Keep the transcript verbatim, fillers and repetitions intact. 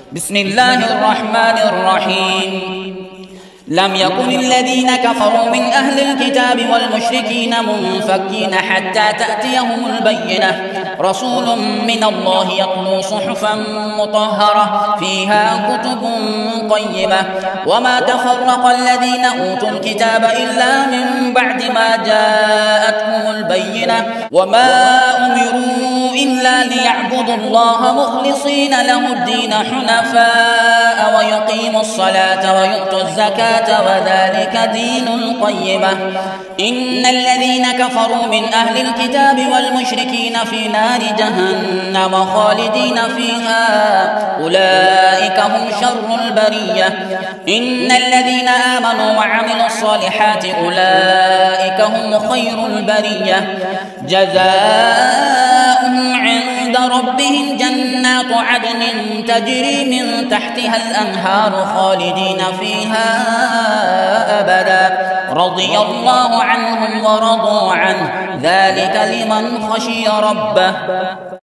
بسم الله الرحمن الرحيم. لم يكن الذين كفروا من أهل الكتاب والمشركين منفكين حتى تأتيهم البينة، رسول من الله يتلو صحفا مطهرة فيها كتب قيمة، وما تفرق الذين أوتوا الكتاب إلا من بعد ما جاءتهم البينة، وما أمروا إلا ليعبدوا الله مخلصين له الدين حنفاء ويقيموا الصلاة ويؤتوا الزكاة وذلك دين القيمة. إن الذين كفروا من أهل الكتاب والمشركين في نار جهنم خالدين فيها أولئك هم شر البرية. إن الذين آمنوا وعملوا الصالحات أولئك هم خير البرية. جزاؤهم عند ربهم جنات عدن تجري من تحتها الأنهار خالدين فيها أبدا، رضي الله عنهم ورضوا عنه، ذلك لمن خشي ربه.